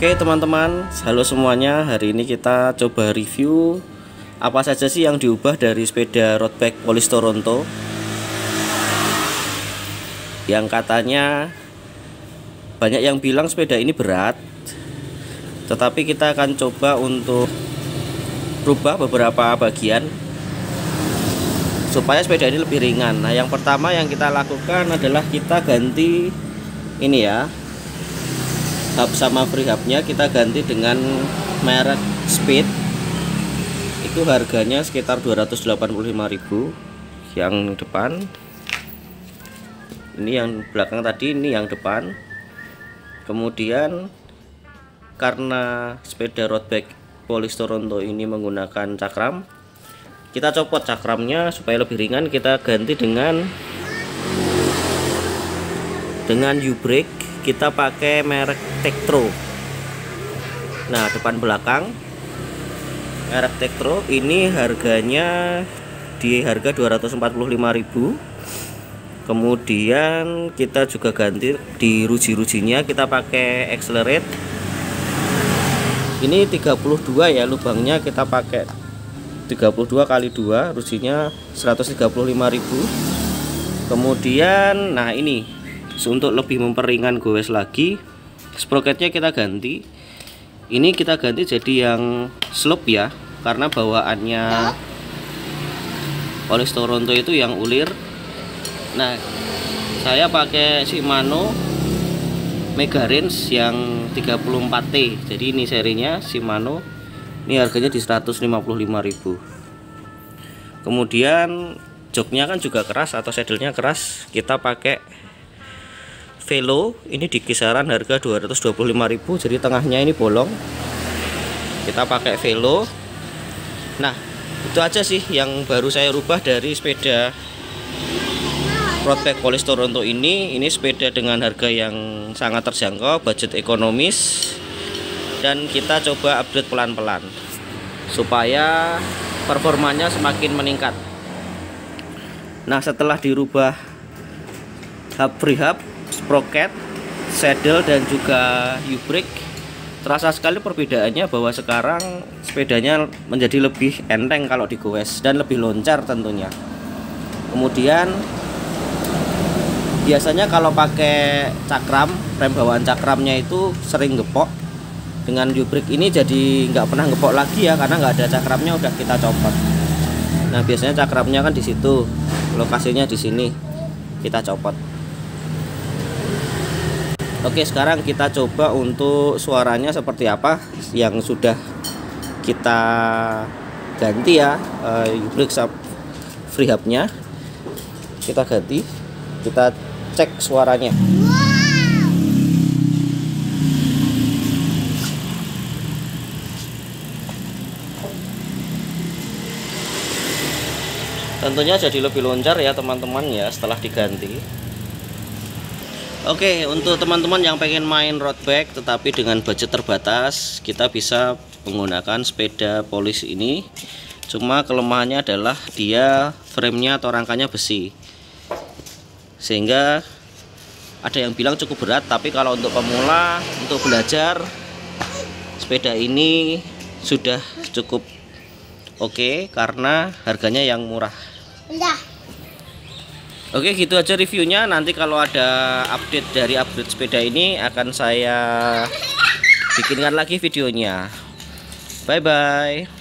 Oke teman-teman, halo semuanya. Hari ini kita coba review apa saja sih yang diubah dari sepeda road bike Police Toronto yang katanya banyak yang bilang sepeda ini berat, tetapi kita akan coba untuk rubah beberapa bagian supaya sepeda ini lebih ringan. Nah, yang pertama yang kita lakukan adalah kita ganti ini ya, hub sama free hubnya kita ganti dengan merek Speed. Itu harganya sekitar 285.000 yang depan. Ini yang belakang tadi, ini yang depan. Kemudian karena sepeda road bike Police Toronto ini menggunakan cakram, kita copot cakramnya supaya lebih ringan. Kita ganti dengan U-brake. Kita pakai merek Tektro. Nah, depan belakang merek Tektro ini harganya di harga 245.000. Kemudian kita juga ganti di ruji-rujinya, kita pakai Accelerate. Ini 32 ya lubangnya, kita pakai 32 kali 2, rujinya 135.000. Kemudian nah ini untuk lebih memperingan goes lagi, sprocketnya kita ganti. Ini kita ganti jadi yang slope ya, karena bawaannya Police Toronto itu yang ulir. Nah, saya pakai Shimano Mega Range yang 34T. Jadi ini serinya Shimano. Ini harganya di 155.000. Kemudian joknya kan juga keras atau saddlenya keras. Kita pakai Velo, ini di kisaran harga 225.000, jadi tengahnya ini bolong. Kita pakai Velo. Nah, itu aja sih yang baru saya rubah dari sepeda road bike Police Toronto ini. Ini sepeda dengan harga yang sangat terjangkau, budget ekonomis, dan kita coba upgrade pelan-pelan supaya performanya semakin meningkat. Nah, setelah dirubah hub free hub, sprocket, saddle, dan juga U-brake, terasa sekali perbedaannya bahwa sekarang sepedanya menjadi lebih enteng kalau digoes dan lebih loncar tentunya. Kemudian biasanya kalau pakai cakram, rem bawaan cakramnya itu sering gepok. Dengan U-brake ini jadi nggak pernah gepok lagi ya, karena nggak ada cakramnya, udah kita copot. Nah, biasanya cakramnya kan di situ, lokasinya di sini, kita copot. Oke, sekarang kita coba untuk suaranya seperti apa yang sudah kita ganti ya, U-brake free hubnya kita ganti. Kita cek suaranya. Tentunya jadi lebih loncar ya teman-teman ya setelah diganti. Oke, untuk teman-teman yang pengen main road bike tetapi dengan budget terbatas, kita bisa menggunakan sepeda Police ini. Cuma kelemahannya adalah dia framenya atau rangkanya besi, sehingga ada yang bilang cukup berat. Tapi kalau untuk pemula, untuk belajar, sepeda ini sudah cukup oke karena harganya yang murah. Oke, gitu aja reviewnya. Nanti kalau ada update dari upgrade sepeda ini akan saya bikinkan lagi videonya. Bye bye.